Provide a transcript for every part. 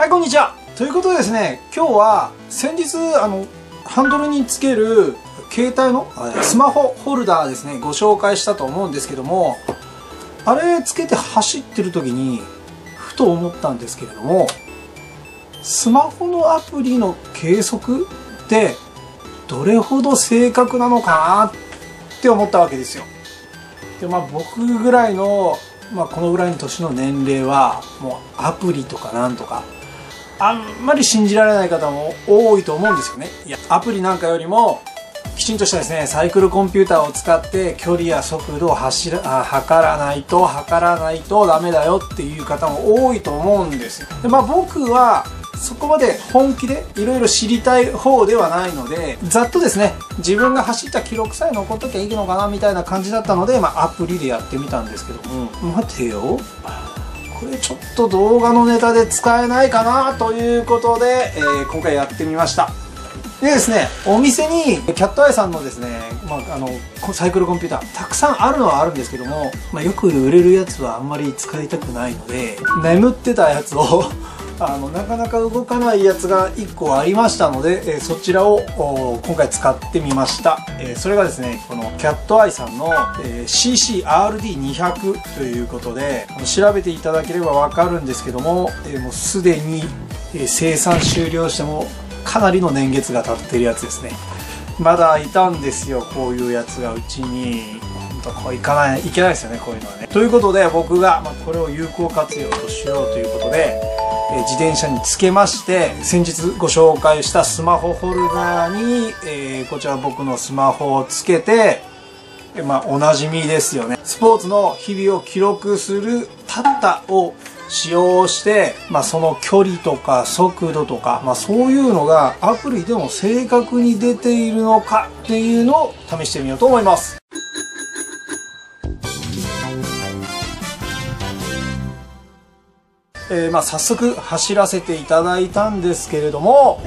はい、こんにちは。ということでですね、今日は先日ハンドルにつける携帯のスマホホルダーですね、ご紹介したと思うんですけども、あれつけて走ってる時にふと思ったんですけれども、スマホのアプリの計測ってどれほど正確なのかなって思ったわけですよ。で、僕ぐらいの、このぐらいの年の年齢はもうアプリとかなんとかあんまり信じられない方も多いと思うんですよね。いや、アプリなんかよりもきちんとしたですね、サイクルコンピューターを使って距離や速度を測らないとダメだよっていう方も多いと思うんですよ。で、僕はそこまで本気でいろいろ知りたい方ではないので、ざっとですね、自分が走った記録さえ残っときゃいいのかなみたいな感じだったので、アプリでやってみたんですけども、待てよ、これちょっと動画のネタで使えないかなということで、今回やってみました。でですね、お店にキャットアイさんのですね、サイクルコンピューターたくさんあるのはあるんですけども、よく売れるやつはあんまり使いたくないので、眠ってたやつをなかなか動かないやつが1個ありましたので、そちらを今回使ってみました。それがですね、このキャットアイさんの CCRD200 ということで、調べていただければわかるんですけども、もうすでに生産終了してもかなりの年月が経ってるやつですね。まだいたんですよ、こういうやつがうちに。本当こういけないですよね、こういうのはね。ということで、僕がこれを有効活用としようということで、自転車につけまして、先日ご紹介したスマホホルダーに、こちら僕のスマホをつけて、おなじみですよね。スポーツの日々を記録するタッタを使用して、その距離とか速度とか、そういうのがアプリでも正確に出ているのかっていうのを試してみようと思います。早速走らせていただいたんですけれども、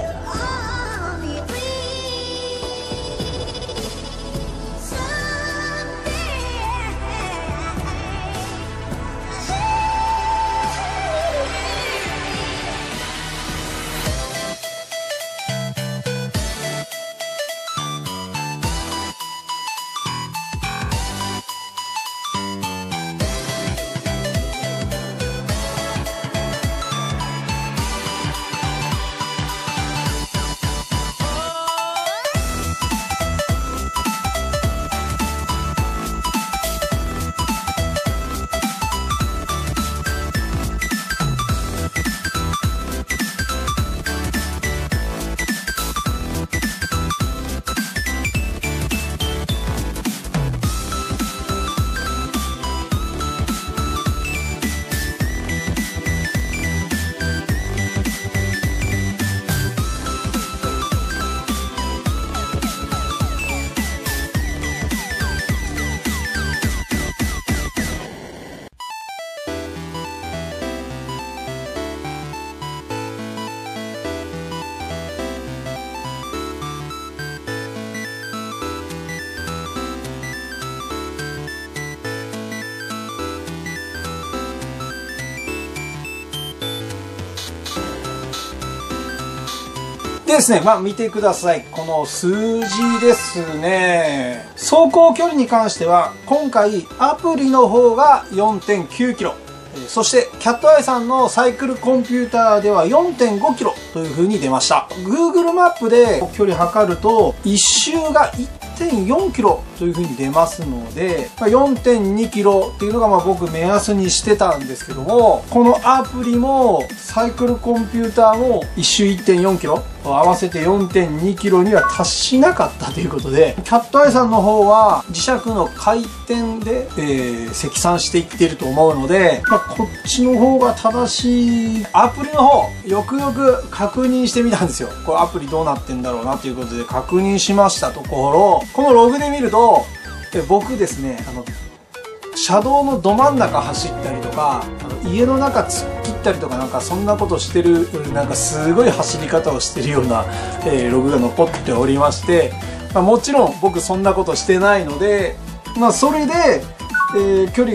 でですね、見てください。この数字ですね。走行距離に関しては、今回アプリの方が 4.9 キロ。そしてキャットアイさんのサイクルコンピューターでは 4.5 キロという風に出ました。Google マップで距離測ると、1周が 1.4 キロという風に出ますので、4.2 キロっていうのが僕目安にしてたんですけども、このアプリもサイクルコンピューターも1周 1.4 キロ合わせて 4.2 キロには達しなかったということで、キャットアイさんの方は磁石の回転で、積算していっていると思うので、こっちの方が正しい。アプリの方よくよく確認してみたんですよ。これアプリどうなってんだろうなということで確認しましたところ、このログで見ると僕ですね、車道のど真ん中走ったりとか、家の中突っ切ったりとか、そんなことしてる、すごい走り方をしてるような、ログが残っておりまして、もちろん僕そんなことしてないので、それで、距離が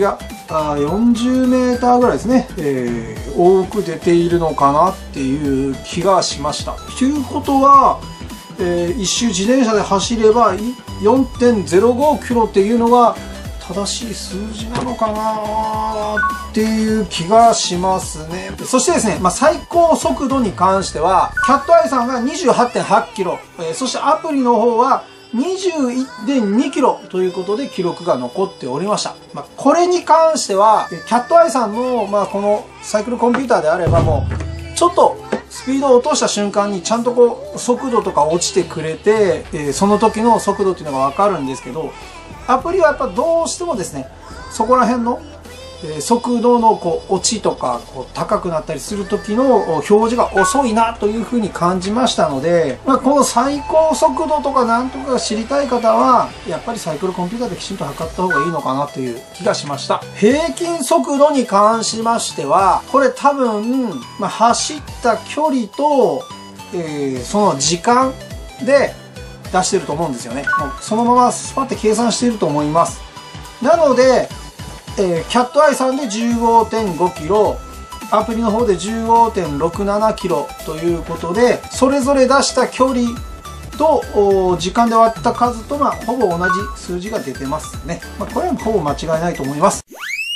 40メーターぐらいですね、多く出ているのかなっていう気がしました。ということは、一周自転車で走れば 4.05 キロっていうのが正しい数字なのかなっていう気がしますね。そしてですね、最高速度に関しては、キャットアイさんが 28.8 キロ、そしてアプリの方は 21.2 キロということで記録が残っておりました。これに関しては、キャットアイさんの、このサイクルコンピューターであればもう、ちょっとスピードを落とした瞬間にちゃんと速度とか落ちてくれて、その時の速度っていうのがわかるんですけど、アプリはやっぱどうしてもですね、そこら辺の速度の落ちとか高くなったりする時の表示が遅いなというふうに感じましたので、この最高速度とかなんとか知りたい方はやっぱりサイクルコンピューターできちんと測った方がいいのかなという気がしました。平均速度に関しましてはこれ多分、走った距離と、その時間で出してると思うんですよね。もうそのままスパッて計算していると思います。なのでキャットアイさんで 15.5 キロ、アプリの方で 15.67 キロということで、それぞれ出した距離と時間で割った数とほぼ同じ数字が出てますね。これはほぼ間違いないと思います。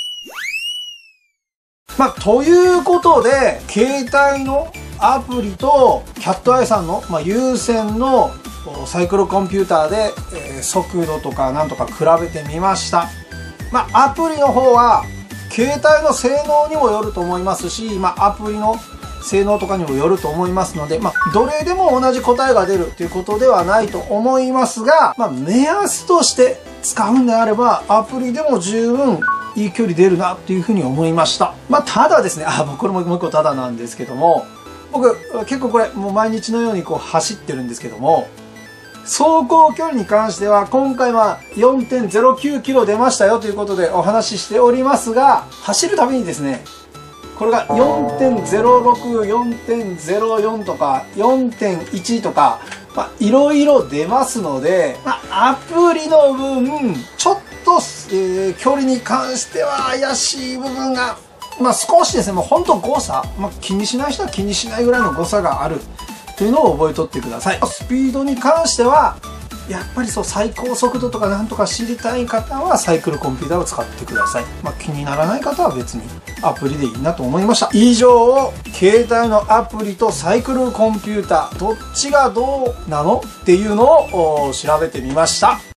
ということで、携帯のアプリとキャットアイさんの、有線のサイクルコンピューターで、速度とかなんとか比べてみました。アプリの方は携帯の性能にもよると思いますし、アプリの性能とかにもよると思いますので、どれでも同じ答えが出るということではないと思いますが、目安として使うんであればアプリでも十分いい距離出るなっていうふうに思いました。ただですね、これもう一個ただなんですけども、僕結構これもう毎日のように走ってるんですけども、走行距離に関しては今回は 4.09 キロ出ましたよということでお話ししておりますが、走るたびにですね、これが 4.06、4.04 とか 4.1 とか、いろいろ出ますので、アプリの分ちょっと、距離に関しては怪しい部分が、少しですね、もうほんと誤差、気にしない人は気にしないぐらいの誤差があるというのを覚えとってください。スピードに関してはやっぱり最高速度とかなんとか知りたい方はサイクルコンピューターを使ってください。気にならない方は別にアプリでいいなと思いました。以上、携帯のアプリとサイクルコンピューターどっちがどうなのっていうのを調べてみました。